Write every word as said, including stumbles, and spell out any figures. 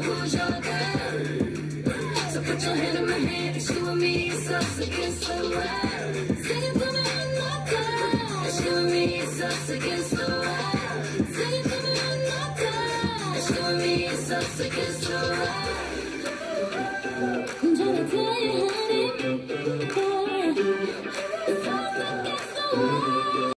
who's your girl? So put your hand in my hand, it's you and me, it's us against the world. Sing it to me one more time. It's you and me, it's us against the world. Sing it to me one more time. It's you and me, it's us against the world.